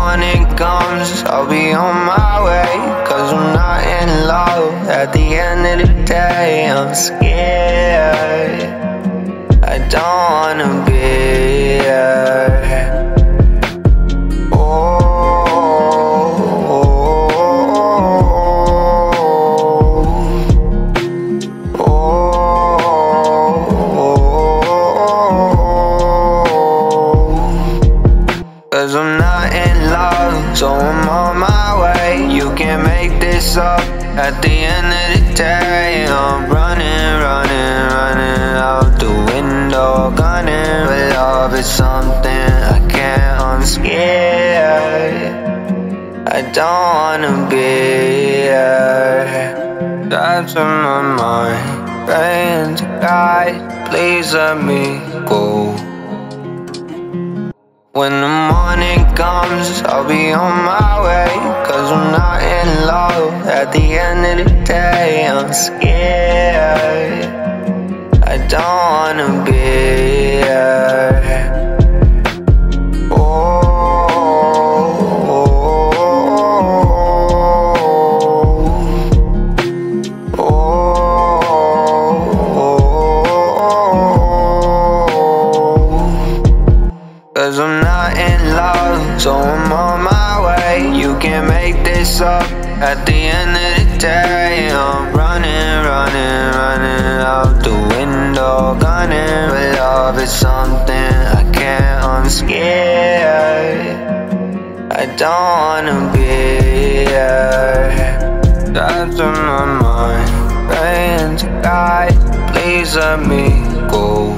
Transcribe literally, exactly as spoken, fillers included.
morning comes, I'll be on my way. Cause I'm not in love. At the end of the day, I'm scared. I don't wanna be here. Cause I'm not in love, so I'm on my way. You can't make this up. At the end of the day, I'm running, running, running out the window, gunning. But love is something I can't unscare. I don't wanna be here. That's in my mind, praying to God, please let me go. When the morning comes, I'll be on my way. Cause I'm not in love. At the end of the day, I'm scared. I don't wanna be here. Cause I'm not in love, so I'm on my way. You can't make this up. At the end of the day, I'm running, running, running out the window, gunning. But love is something I can't unscare. I don't wanna be here. That's in my mind, praying to God, please let me go.